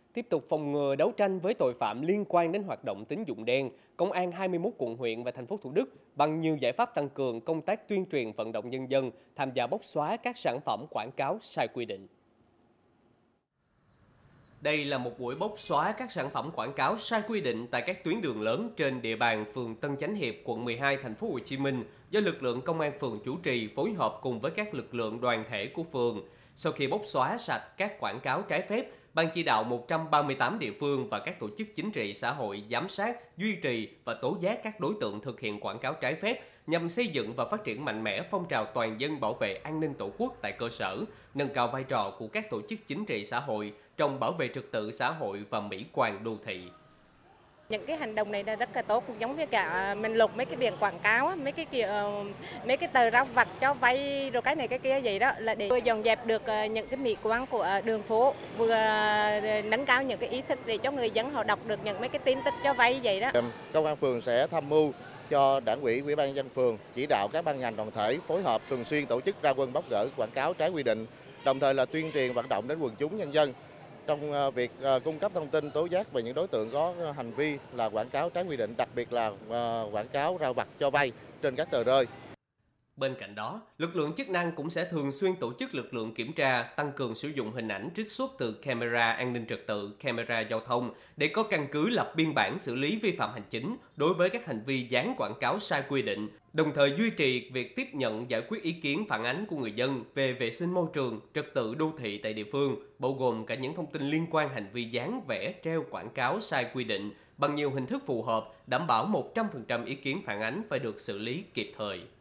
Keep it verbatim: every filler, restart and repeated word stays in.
Tiếp tục phòng ngừa đấu tranh với tội phạm liên quan đến hoạt động tín dụng đen, Công an hai mươi mốt quận huyện và thành phố Thủ Đức bằng nhiều giải pháp tăng cường công tác tuyên truyền vận động nhân dân tham gia bóc xóa các sản phẩm quảng cáo sai quy định. Đây là một buổi bóc xóa các sản phẩm quảng cáo sai quy định tại các tuyến đường lớn trên địa bàn phường Tân Chánh Hiệp, quận mười hai, thành phố Hồ Chí Minh do lực lượng công an phường chủ trì phối hợp cùng với các lực lượng đoàn thể của phường. Sau khi bóc xóa sạch các quảng cáo trái phép, Ban chỉ đạo một trăm ba mươi tám địa phương và các tổ chức chính trị xã hội giám sát, duy trì và tố giác các đối tượng thực hiện quảng cáo trái phép nhằm xây dựng và phát triển mạnh mẽ phong trào toàn dân bảo vệ an ninh Tổ quốc tại cơ sở, nâng cao vai trò của các tổ chức chính trị xã hội trong bảo vệ trật tự xã hội và mỹ quan đô thị. Những cái hành động này là rất là tốt, giống như cả mình lục mấy cái biển quảng cáo, mấy cái kiểu, mấy cái tờ rao vặt cho vay rồi cái này cái kia gì đó là để vừa dọn dẹp được những cái mỹ quan của đường phố, vừa nâng cao những cái ý thức để cho người dân họ đọc được những mấy cái tin tức cho vay vậy đó. Công an phường sẽ tham mưu cho Đảng ủy, Ủy ban nhân dân phường chỉ đạo các ban ngành đoàn thể phối hợp thường xuyên tổ chức ra quân bóc gỡ quảng cáo trái quy định, đồng thời là tuyên truyền vận động đến quần chúng nhân dân trong việc cung cấp thông tin tố giác về những đối tượng có hành vi là quảng cáo trái quy định, đặc biệt là quảng cáo rao vặt cho vay trên các tờ rơi. Bên cạnh đó, lực lượng chức năng cũng sẽ thường xuyên tổ chức lực lượng kiểm tra, tăng cường sử dụng hình ảnh trích xuất từ camera an ninh trật tự, camera giao thông để có căn cứ lập biên bản xử lý vi phạm hành chính đối với các hành vi dán quảng cáo sai quy định, đồng thời duy trì việc tiếp nhận giải quyết ý kiến phản ánh của người dân về vệ sinh môi trường, trật tự đô thị tại địa phương, bao gồm cả những thông tin liên quan hành vi dán vẽ, treo quảng cáo sai quy định bằng nhiều hình thức phù hợp, đảm bảo một trăm phần trăm ý kiến phản ánh phải được xử lý kịp thời.